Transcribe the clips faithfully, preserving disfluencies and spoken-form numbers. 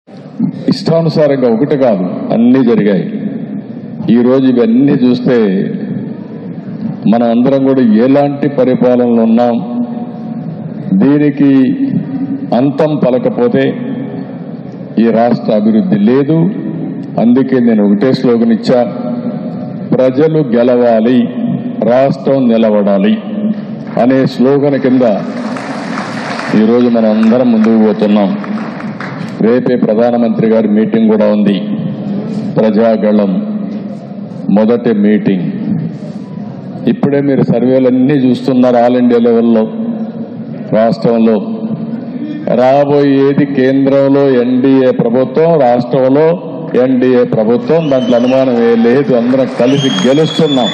ఇష్టానుసారంగా ఒకటి కాదు అన్నీ జరిగాయి. ఈరోజు ఇవన్నీ చూస్తే మనం అందరం కూడా ఎలాంటి పరిపాలనలో ఉన్నాం, దీనికి అంతం పలకపోతే ఈ రాష్ట్ర అభివృద్ధి లేదు. అందుకే నేను ఒకటే స్లోగన్ ఇచ్చా, ప్రజలు గెలవాలి, రాష్ట్రం నిలబడాలి అనే స్లోగన్ కింద ఈరోజు మనం అందరం ముందుకు పోతున్నాం. రేపే ప్రధానమంత్రి గారి మీటింగ్ కూడా ఉంది. ప్రజాగళం మొదటి మీటింగ్. ఇప్పుడే మీరు సర్వేలన్నీ చూస్తున్నారు. ఆల్ ఇండియా లెవెల్లో రాష్ట్రంలో రాబోయేది కేంద్రంలో ఎన్డీఏ ప్రభుత్వం, రాష్ట్రంలో ఎన్డీఏ ప్రభుత్వం. దాంట్లో అనుమానమే లేదు. అందరం కలిసి గెలుస్తున్నాం.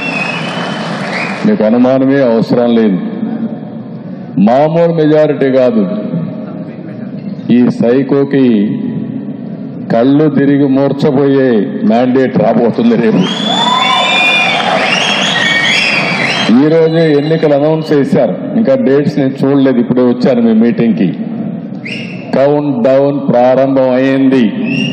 మీకు అనుమానమే అవసరం లేదు. మామూలు మెజారిటీ కాదు. ఈ సైకోకి కళ్ళు తిరిగి మూర్చబోయే మ్యాండేట్ రాబోతుంది రేపు. ఈ రోజు ఎన్నికలు అనౌన్స్ చేశారు. ఇంకా డేట్స్ నేను చూడలేదు, ఇప్పుడే వచ్చాను మీ మీటింగ్ కి. కౌంట్ డౌన్ ప్రారంభం అయింది.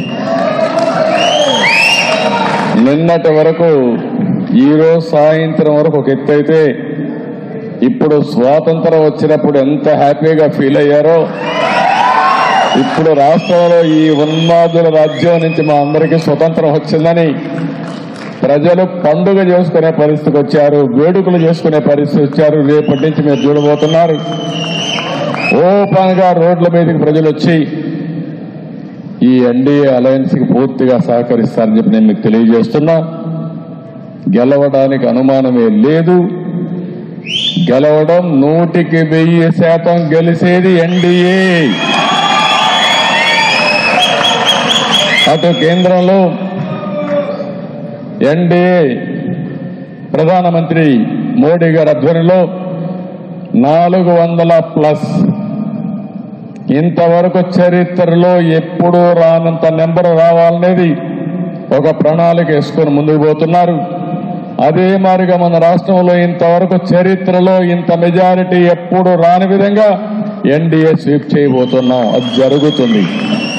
నిన్నటి వరకు ఈ రోజు సాయంత్రం వరకు ఒక ఎత్తు అయితే, ఇప్పుడు స్వాతంత్రం వచ్చినప్పుడు ఎంత హ్యాపీగా ఫీల్ అయ్యారో, ఇప్పుడు రాష్ట్రంలో ఈ ఉన్మాదుల రాజ్యం నుంచి మా అందరికీ స్వతంత్రం వచ్చిందని ప్రజలు పండుగ చేసుకునే పరిస్థితికి వచ్చారు, వేడుకలు చేసుకునే పరిస్థితి వచ్చారు. రేపటి నుంచి మీరు చూడబోతున్నారు ఓపెన్ గా రోడ్ల మీదకి ప్రజలు వచ్చి ఈ ఎన్డీఏ అలయన్స్ కి పూర్తిగా సహకరిస్తారని చెప్పి నేను మీకు తెలియజేస్తున్నా. గెలవడానికి అనుమానమే లేదు. గెలవడం నూటికి వెయ్యి శాతం గెలిచేది ఎన్డీఏ. అటు కేంద్రంలో ఎన్డీఏ ప్రధానమంత్రి మోడీ గారి ఆధ్వర్యంలో నాలుగు వందల ప్లస్ ఇంతవరకు చరిత్రలో ఎప్పుడూ రానంత నెంబర్ రావాలనేది ఒక ప్రణాళిక వేసుకొని ముందుకు పోతున్నారు. అదే మాదిరిగా మన రాష్ట్రంలో ఇంతవరకు చరిత్రలో ఇంత మెజారిటీ ఎప్పుడు రాని విధంగా ఎన్డీఏ స్వీప్ చేయబోతున్నాం. అది జరుగుతుంది.